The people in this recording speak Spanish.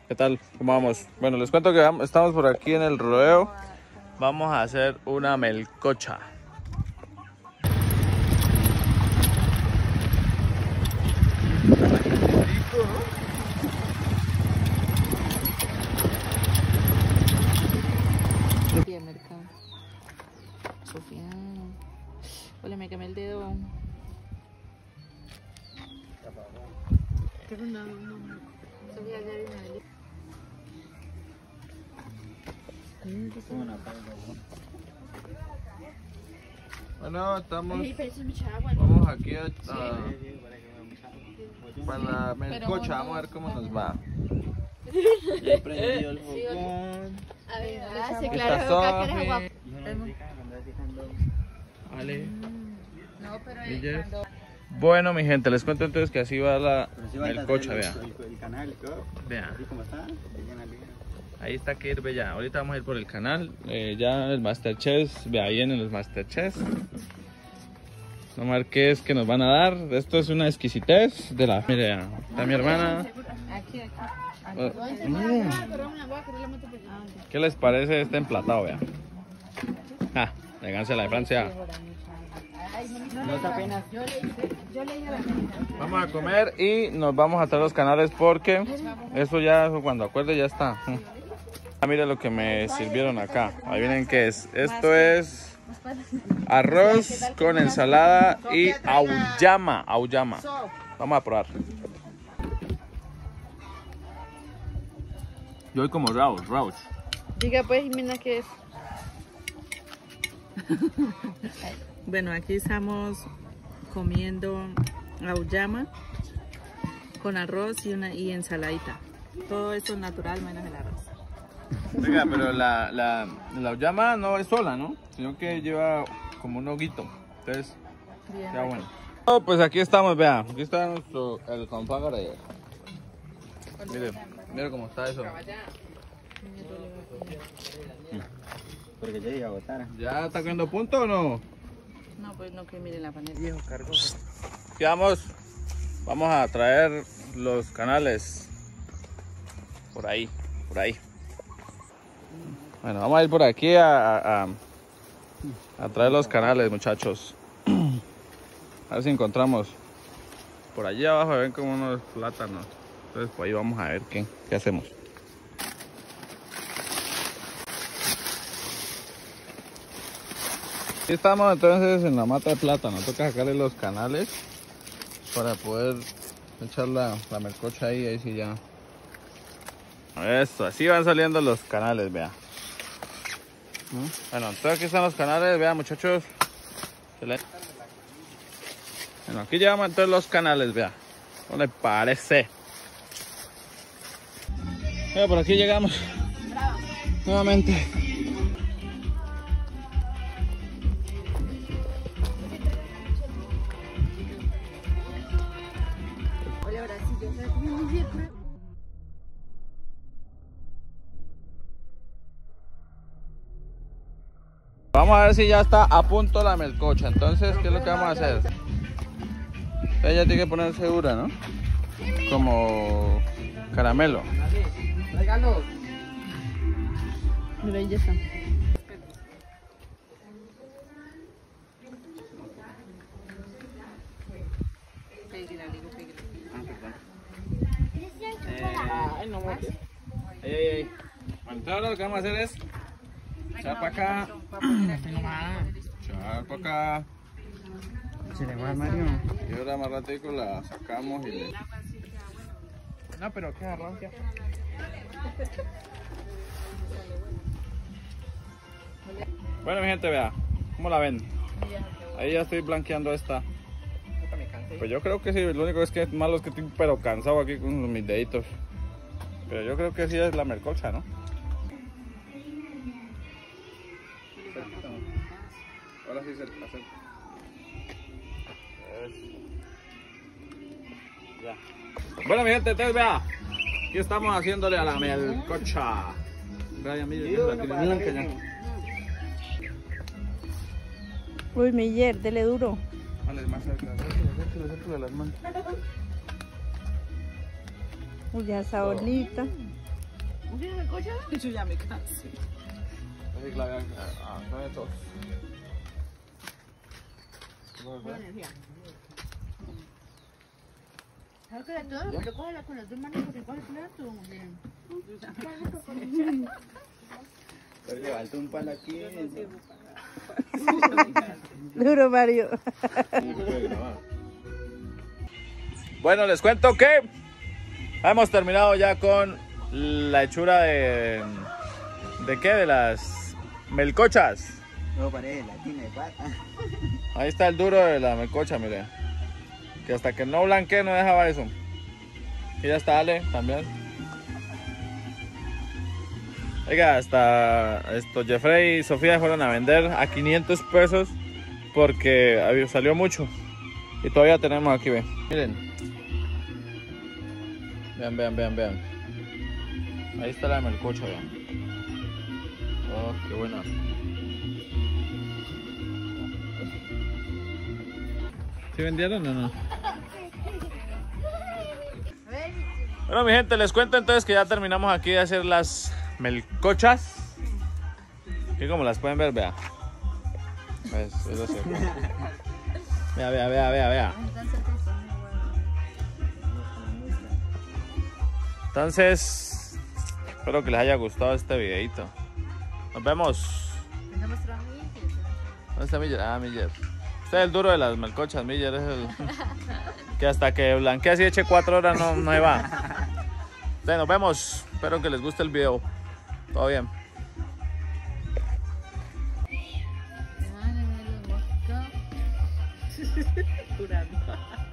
¿Qué tal? ¿Cómo vamos? Bueno, les cuento que estamos por aquí en el rodeo. Vamos a hacer una melcocha. Sofía Mercado. Sofía. Hola, me quemé el dedo. Sofía, ya viene. Bueno, vamos aquí para la melcocha. Vamos a ver cómo nos va. Ya prendió el fogón. A ver, sí, Está claro, Sofi. Vale. No, pero Miguel. Bueno, mi gente, les cuento entonces que así va la melcocha, vea. El canal, Vea. así como está. Ahí está que ir, ya. Ahorita vamos a ir por el canal. Ya el Masterchef, vea, vienen los Masterchef. Vamos a ver qué es que nos van a dar. Esto es una exquisitez de la... Mire, está mi hermana. aquí. ¿Qué les parece este emplatado, vea? Ah, elegancia la de Francia. No está apenas. Vamos a comer y nos vamos a traer los canales porque eso ya cuando acuerde ya está. Ah, mira lo que me sirvieron acá. Adivinen qué es. Esto es arroz con ensalada y auyama. Vamos a probar. Yo voy como Rauch. Diga pues, Jimena, ¿qué es? Bueno, aquí estamos comiendo auyama con arroz y ensaladita. Todo esto es natural menos el arroz. Oiga, pero la auyama no es sola, ¿no? Sino que lleva como un hoguito. Entonces, ya bueno. Oh, pues aquí estamos, vean. Aquí está el compagre. Miren cómo está eso. Porque yo iba a botar. ¿Ya está cogiendo punto o no? No, pues no, que miren la panela. Viejo cargo. Aquí vamos a traer los canales. Por ahí. Bueno, vamos a ir por aquí a traer los canales, muchachos. A ver si encontramos. Por allí abajo ven como unos plátanos. Entonces por ahí vamos a ver qué hacemos. Aquí estamos entonces en la mata de plátano. Toca sacarle los canales para poder echar la melcocha ahí sí ya. Eso, así van saliendo los canales, vea. Bueno, entonces aquí están los canales, vean, muchachos. Bueno, aquí llevamos entonces los canales, vea. ¿Cómo les parece? Mira, por aquí llegamos nuevamente. Vamos a ver si ya está a punto la melcocha. Entonces, ¿qué es lo que vamos a hacer? Ella tiene que poner segura, ¿no? Como caramelo. Regalo. Mira, ahí ya está. Ay, no muerte. Bueno, entonces ahora lo que vamos a hacer es echar para acá. Echar para acá. Se le va, Mario. Y ahora más ratico la sacamos y le... No, pero qué arranca. Bueno, mi gente, vea. ¿Cómo la ven? Ahí ya estoy blanqueando esta. Pues yo creo que sí. Lo único es que es malo es que estoy pero cansado aquí con mis deditos. Pero yo creo que sí es la melcocha, ¿no? Ahora sí se hace. Ya. Bueno, mi gente, entonces vea. Aquí estamos haciéndole a la melcocha. Vaya, miren, que ya. Uy, Miller, dele duro. Vale, más cerca, acércale las manos. Uy, ya está bonita. Yo ya me cansé. Así que la vean. No de todos. Pero le faltó un palo aquí. Duro, Mario. Bueno, les cuento que hemos terminado ya con la hechura ¿de qué? De las melcochas. No, parece latina de pata. Ahí está el duro de la melcocha, mire. Que hasta que no blanquee no dejaba eso. Y ya está Ale también. Oiga, hasta Jeffrey y Sofía fueron a vender a 500 pesos porque salió mucho. Y todavía tenemos aquí, ven. Miren. Vean. Ahí está la melcocha, vean. Oh, qué buena. ¿Sí vendieron o no? Bueno, mi gente, les cuento entonces que ya terminamos aquí de hacer las melcochas. Que como las pueden ver, vea. Eso sí. Vea. Entonces, espero que les haya gustado este videito. Nos vemos. ¿Dónde está Miller? Ah, Miller. Este es el duro de las melcochas, Miller. Es el que hasta que blanquea así eche 4 horas no se va. Entonces, nos vemos. Espero que les guste el video. Todo bien. Curando.